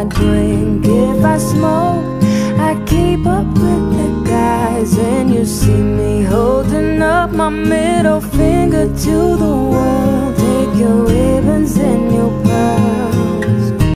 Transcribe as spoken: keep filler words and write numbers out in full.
drink, if I smoke, I keep up with the guys. And you see me holding up my middle finger to the world.